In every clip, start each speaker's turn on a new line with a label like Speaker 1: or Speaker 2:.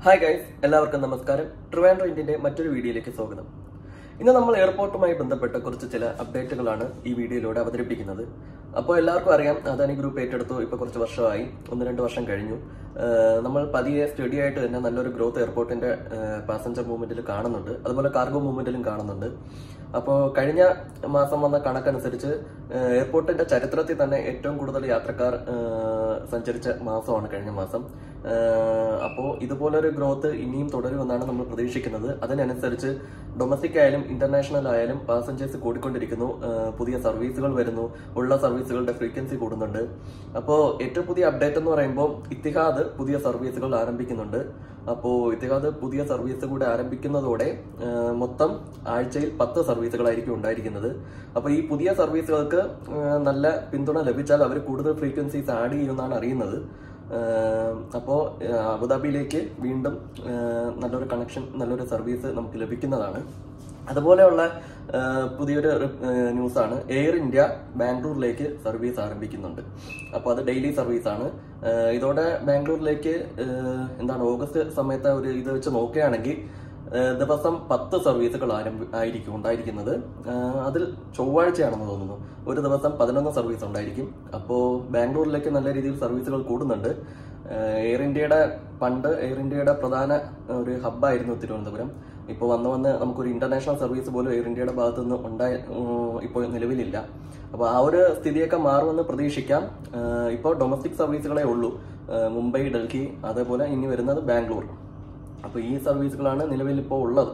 Speaker 1: Hi guys, എല്ലാവർക്കും നമസ്കാരം. ട്രിവാൻഡ്രം ഇന്ത്യന്റെ മറ്റൊരു വീഡിയോയിലേക്ക് സ്വാഗതം. ഇന്ന് നമ്മൾ എയർപോർട്ടുമായി ബന്ധപ്പെട്ട കുറച്ച് ചില അപ്ഡേറ്റുകളാണ് ഈ വീഡിയോയിലൂടെ അവതരിപ്പിക്കുന്നത്. അപ്പോൾ എല്ലാവർക്കും അറിയാം, അദാനി ഗ്രൂപ്പ് ഏറ്റെടുത്തു. ഇപ്പോൾ കുറച്ച് വർഷമായി, 1-2 വർഷം കഴിഞ്ഞു. നമ്മൾ പതിയെ സ്റ്റഡി ആയിട്ട് തന്നെ നല്ലൊരു ഗ്രോത്ത് എയർപോർട്ടിന്റെ പാസഞ്ചർ മൂവ്മെന്റിൽ കാണുന്നുണ്ട്, അതുപോലെ കാർഗോ മൂവ്മെന്റിലും കാണുന്നുണ്ട്. അപ്പോൾ കഴിഞ്ഞ മാസം വന്ന കണക്കനുസരിച്ച് എയർപോർട്ടിന്റെ ചരിത്രത്തിൽ തന്നെ ഏറ്റവും കൂടുതൽ യാത്രക്കാർ സഞ്ചരിച്ച മാസമാണ് കഴിഞ്ഞ മാസം. അപ്പോൾ ഇതുപോലൊരു ഗ്രോത്ത് ഇനിയും തുടരുമെന്നാണ് നമ്മൾ പ്രതീക്ഷിക്കുന്നത്. അതിനനുസരിച്ച് ഡൊമസ്റ്റിക് ആയാലും ഇന്റർനാഷണൽ ആയാലും പാസഞ്ചേഴ്സ് കൂടിക്കൊണ്ടിരിക്കുന്നു. പുതിയ സർവീസുകൾ വരുന്നു, ഉള്ള സർവീസുകളുടെ ഫ്രീക്വൻസി കൂടുന്നുണ്ട്. അപ്പോൾ ഏറ്റവും പുതിയ അപ്ഡേറ്റ് എന്ന് പറയുമ്പോൾ ഇത്തിഹാദ് പുതിയ സർവീസുകൾ ആരംഭിക്കുന്നുണ്ട്. അപ്പോൾ ഇത്തിഹാദ് പുതിയ സർവീസ് കൂടെ ആരംഭിക്കുന്നതോടെ മൊത്തം ആഴ്ചയിൽ 10 സർവീസുകളായിരിക്കും ഉണ്ടായിരിക്കുന്നത്. അപ്പോൾ ഈ പുതിയ സർവീസുകൾക്ക് നല്ല പിന്തുണ ലഭിച്ചാൽ അവർ കൂടുതൽ ഫ്രീക്വൻസീസ് ആഡ് ചെയ്യുമെന്നാണ് അറിയുന്നത്. അപ്പോൾ അബുദാബിയിലേക്ക് വീണ്ടും നല്ലൊരു കണക്ഷൻ, നല്ലൊരു സർവീസ് നമുക്ക് ലഭിക്കുന്നതാണ്. അതുപോലെയുള്ള പുതിയൊരു ന്യൂസാണ്, എയർ ഇന്ത്യ ബാംഗ്ലൂരിലേക്ക് സർവീസ് ആരംഭിക്കുന്നുണ്ട്. അപ്പോൾ അത് ഡെയിലി സർവീസാണ്. ഇതോടെ ബാംഗ്ലൂരിലേക്ക് ഓഗസ്റ്റ് സമയത്ത് ഒരു ഇത് വെച്ച് നോക്കുകയാണെങ്കിൽ ദിവസം 10 സർവീസുകൾ ആയിരിക്കും ഉണ്ടായിരിക്കുന്നത്. അതിൽ ചൊവ്വാഴ്ചയാണെന്ന് തോന്നുന്നു ഒരു ദിവസം 11 സർവീസ് ഉണ്ടായിരിക്കും. അപ്പോൾ ബാംഗ്ലൂരിലേക്ക് നല്ല രീതിയിൽ സർവീസുകൾ കൂടുന്നുണ്ട്. എയർ ഇന്ത്യയുടെ പ്രധാന ഒരു ഹബ്ബായിരുന്നു തിരുവനന്തപുരം. ഇപ്പോൾ വന്ന് നമുക്കൊരു ഇന്റർനാഷണൽ സർവീസ് പോലും എയർ ഇന്ത്യയുടെ ഭാഗത്തു നിന്ന് ഇപ്പോൾ നിലവിലില്ല. അപ്പോൾ ആ ഒരു സ്ഥിതിയൊക്കെ മാറുമെന്ന് പ്രതീക്ഷിക്കാം. ഇപ്പോൾ ഡൊമസ്റ്റിക് സർവീസുകളേ ഉള്ളൂ, മുംബൈ, ഡൽഹി, അതേപോലെ ഇനി വരുന്നത് ബാംഗ്ലൂർ. അപ്പോൾ ഈ സർവീസുകളാണ് നിലവിൽ ഇപ്പോൾ ഉള്ളത്.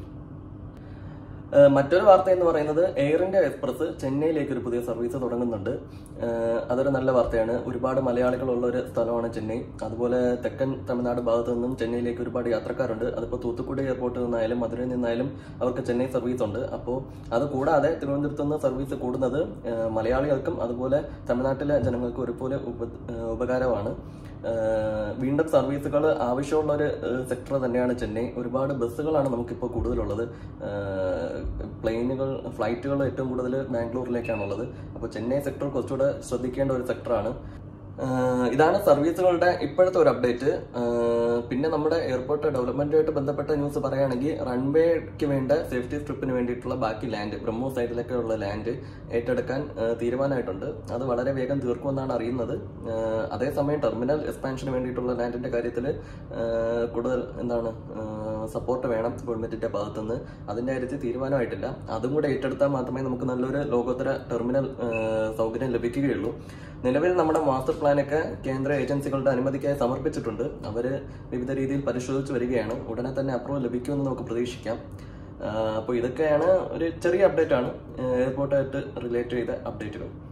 Speaker 1: മറ്റൊരു വാർത്ത എന്ന് പറയുന്നത്, എയർ ഇന്ത്യ എക്സ്പ്രസ് ചെന്നൈയിലേക്ക് ഒരു പുതിയ സർവീസ് തുടങ്ങുന്നുണ്ട്. അതൊരു നല്ല വാർത്തയാണ്. ഒരുപാട് മലയാളികളുള്ള ഒരു സ്ഥലമാണ് ചെന്നൈ. അതുപോലെ തെക്കൻ തമിഴ്നാട് ഭാഗത്തു നിന്നും ചെന്നൈയിലേക്ക് ഒരുപാട് യാത്രക്കാരുണ്ട്. അതിപ്പോൾ തൂത്തുക്കുടി എയർപോർട്ടിൽ നിന്നായാലും മധുരയിൽ നിന്നായാലും അവർക്ക് ചെന്നൈ സർവീസ് ഉണ്ട്. അപ്പോൾ അത് കൂടാതെ തിരുവനന്തപുരത്ത് നിന്ന് സർവീസ് കൂടുന്നത് മലയാളികൾക്കും അതുപോലെ തമിഴ്നാട്ടിലെ ജനങ്ങൾക്കും ഒരുപോലെ ഉപകാരമാണ്. വീണ്ടും സർവീസുകൾ ആവശ്യമുള്ള ഒരു സെക്ടർ തന്നെയാണ് ചെന്നൈ. ഒരുപാട് ബസ്സുകളാണ് നമുക്കിപ്പോൾ കൂടുതലുള്ളത്. ഫ്ലൈറ്റുകൾ ഏറ്റവും കൂടുതൽ ബാംഗ്ലൂരിലേക്കാണുള്ളത്. അപ്പോൾ ചെന്നൈ സെക്ടർ കുറച്ചുകൂടെ ശ്രദ്ധിക്കേണ്ട ഒരു സെക്ടറാണ്. ഇതാണ് സർവീസുകളുടെ ഇപ്പോഴത്തെ ഒരു അപ്ഡേറ്റ്. പിന്നെ നമ്മുടെ എയർപോർട്ട് ഡെവലപ്മെന്റുമായിട്ട് ബന്ധപ്പെട്ട ന്യൂസ് പറയുകയാണെങ്കിൽ, റൺവേക്ക് വേണ്ട സേഫ്റ്റി സ്ട്രിപ്പിന് വേണ്ടിയിട്ടുള്ള ബാക്കി ലാൻഡ്, ബ്രഹ്മോസ് സൈഡിലൊക്കെ ഉള്ള ലാൻഡ് ഏറ്റെടുക്കാൻ തീരുമാനമായിട്ടുണ്ട്. അത് വളരെ വേഗം തീർക്കുമെന്നാണ് അറിയുന്നത്. അതേസമയം ടെർമിനൽ എക്സ്പാൻഷന് വേണ്ടിയിട്ടുള്ള ലാൻഡിന്റെ കാര്യത്തിൽ കൂടുതൽ സപ്പോർട്ട് വേണം ഗവൺമെന്റിന്റെ ഭാഗത്തുനിന്ന്. അതിന്റെ കാര്യത്തിൽ തീരുമാനമായിട്ടില്ല. അതും കൂടെ ഏറ്റെടുത്താൽ മാത്രമേ നമുക്ക് നല്ലൊരു ലോകോത്തര ടെർമിനൽ സൗകര്യം ലഭിക്കുകയുള്ളൂ. നിലവിൽ നമ്മുടെ മാസ്റ്റർ പ്ലാനൊക്കെ കേന്ദ്ര ഏജൻസികളുടെ അനുമതിക്കായി സമർപ്പിച്ചിട്ടുണ്ട്. അവര് വിവിധ രീതിയിൽ പരിശോധിച്ച് വരികയാണ്. ഉടനെ തന്നെ അപ്രൂവൽ ലഭിക്കുമെന്ന് നമുക്ക് പ്രതീക്ഷിക്കാം. അപ്പോൾ ഇതൊക്കെയാണ് ഒരു ചെറിയ അപ്ഡേറ്റ് ആണ്, എയർപോർട്ടായിട്ട് റിലേറ്റ് ചെയ്ത അപ്ഡേറ്റുകൾ.